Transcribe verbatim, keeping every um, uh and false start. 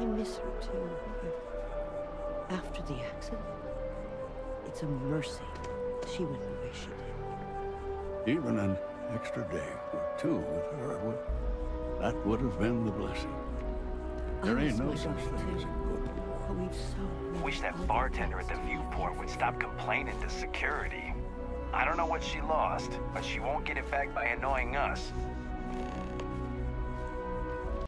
I miss her too, but after the accident, it's a mercy she went the way she did. Even an extra day or two with her, would, that would have been the blessing. There ain't no such thing as a good war. But we've so Wish that bartender at the viewport would stop complaining to security. I don't know what she lost, but she won't get it back by annoying us.